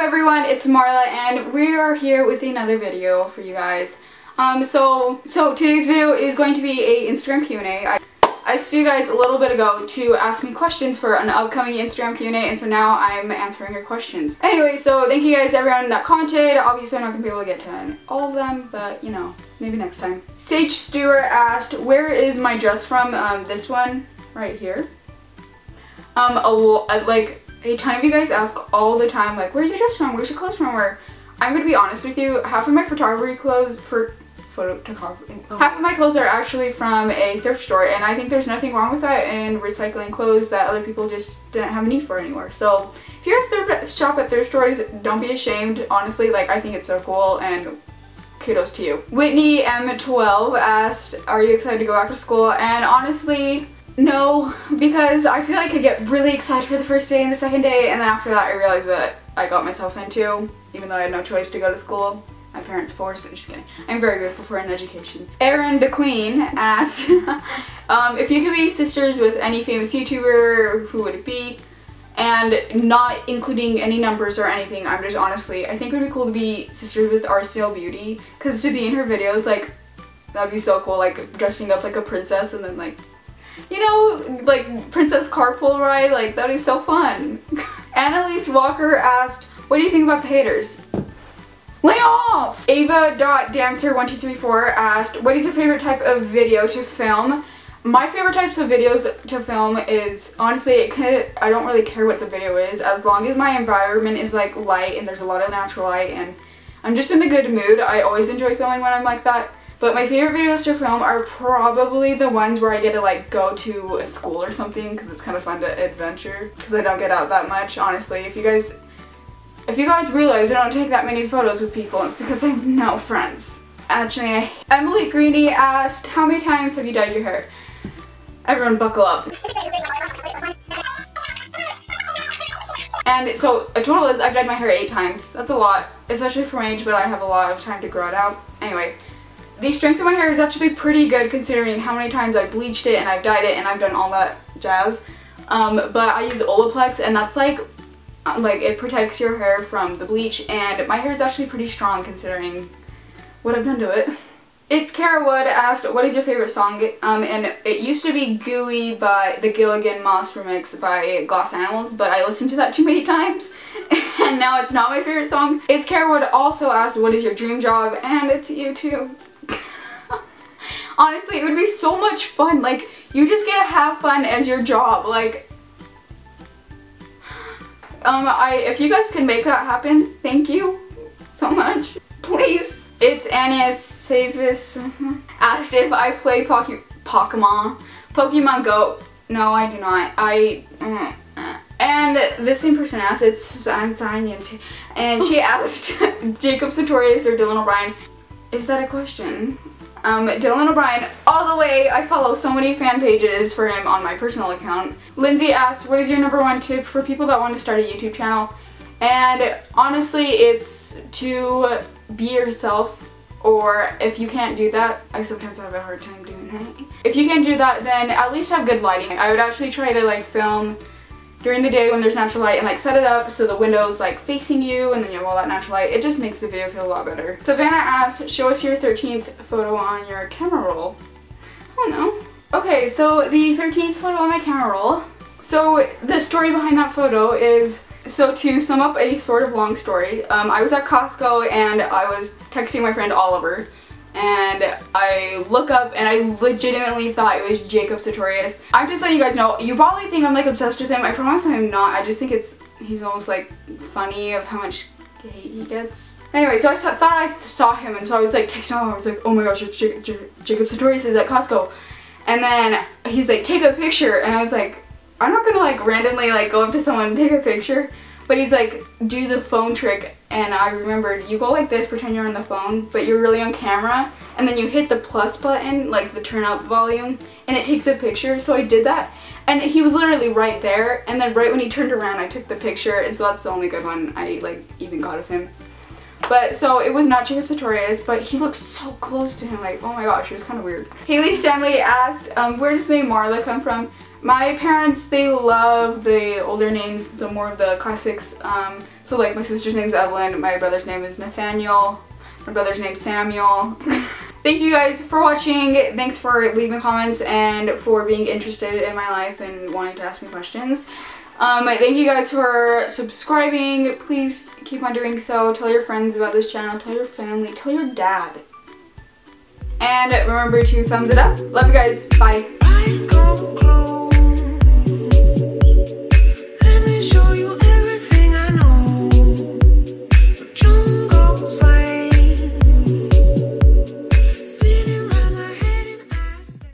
everyone, it's Marla and we are here with another video for you guys. So today's video is going to be a Instagram Q&A. I asked you guys a little bit ago to ask me questions for an upcoming Instagram Q&A, and so now I'm answering your questions. Anyway, so thank you guys everyone that commented. Obviously I'm not going to be able to get to all of them, but you know, maybe next time. Sage Stewart asked, where is my dress from? This one right here. A ton of you guys ask all the time, like, where's your dress from? Where's your clothes from? Where I'm gonna be honest with you, half of my photography clothes half of my clothes are actually from a thrift store, and I think there's nothing wrong with that in recycling clothes that other people just didn't have a need for anymore. So if you guys shop at thrift stores, don't be ashamed. Honestly, like, I think it's so cool and kudos to you. Whitney M12 asked, are you excited to go back to school? And honestly, no, because I feel like I get really excited for the first day and the second day, and then after that I realized that I got myself into, even though I had no choice to go to school. My parents forced it. Just kidding. I'm very grateful for an education. Erin DeQueen asked, if you could be sisters with any famous YouTuber, who would it be? And not including any numbers or anything, I'm just honestly, I think it would be cool to be sisters with Arcel Beauty, because to be in her videos, like, that'd be so cool, like dressing up like a princess and then, like, you know, like princess carpool ride, like that'd be so fun. Annalise Walker asked, what do you think about the haters? Lay off! Ava.dancer1234 asked, what is your favorite type of video to film? My favorite types of videos to film is, honestly, I don't really care what the video is, as long as my environment is like light and there's a lot of natural light and I'm just in a good mood. I always enjoy filming when I'm like that. But my favorite videos to film are probably the ones where I get to like go to a school or something, because it's kind of fun to adventure, because I don't get out that much. Honestly, if you guys realize I don't take that many photos with people, it's because I have no friends. Actually, Emily Greeny asked, how many times have you dyed your hair? Everyone buckle up. And so a total is I've dyed my hair 8 times. That's a lot, especially for my age, but I have a lot of time to grow it out. Anyway. The strength of my hair is actually pretty good considering how many times I've bleached it and I've dyed it and I've done all that jazz. But I use Olaplex, and that's like it protects your hair from the bleach, and my hair is actually pretty strong considering what I've done to it. It's Kara Wood asked, what is your favorite song? And it used to be Gooey by the Gilligan Moss remix by Glass Animals, but I listened to that too many times and now it's not my favorite song. It's Kara Wood also asked, what is your dream job? And it's YouTube. Honestly, it would be so much fun. Like, you just get to have fun as your job. Like, if you guys can make that happen, thank you so much. Please. It's Anya Savis asked if I play Pokemon Go. No, I do not. And the same person asked, I'm Science, and she asked Jacob Sartorius or Dylan O'Brien. Is that a question? Dylan O'Brien, all the way. I follow so many fan pages for him on my personal account. Lindsay asked, what is your #1 tip for people that want to start a YouTube channel? And honestly, it's to be yourself, or if you can't do that, I sometimes have a hard time doing that. If you can't do that, then at least have good lighting. I would actually try to like film during the day when there's natural light and like set it up so the window's like facing you and then you have all that natural light. It just makes the video feel a lot better. Savannah asked, show us your 13th photo on your camera roll. I don't know. Okay, so the 13th photo on my camera roll. So the story behind that photo is, so to sum up a sort of long story, I was at Costco and I was texting my friend Oliver, and I look up and I legitimately thought it was Jacob Sartorius. I'm just letting you guys know, you probably think I'm like obsessed with him. I promise I'm not. I just think he's almost like funny of how much hate he gets. Anyway, so I thought I saw him, and so I was like texting him. I was like, oh my gosh, it's Jacob Sartorius is at Costco. And then he's like, take a picture, and I was like, I'm not gonna like randomly like go up to someone and take a picture. But he's like, do the phone trick, and I remembered, you go like this, pretend you're on the phone, but you're really on camera, and then you hit the plus button, like the turn up volume, and it takes a picture. So I did that, and he was literally right there, and then right when he turned around I took the picture, and so that's the only good one I like even got of him. But so it was not Jacob Sartorius, but he looked so close to him, like, oh my gosh, it was kind of weird. Haley Stanley asked, where does the name Marla come from? My parents, they love the older names, the more of the classics. So like my sister's name's Evelyn, my brother's name is Nathaniel, my brother's name's Samuel. Thank you guys for watching. Thanks for leaving comments and for being interested in my life and wanting to ask me questions. Thank you guys for subscribing. Please keep on doing so. Tell your friends about this channel. Tell your family. Tell your dad. And remember to thumbs it up. Love you guys. Bye.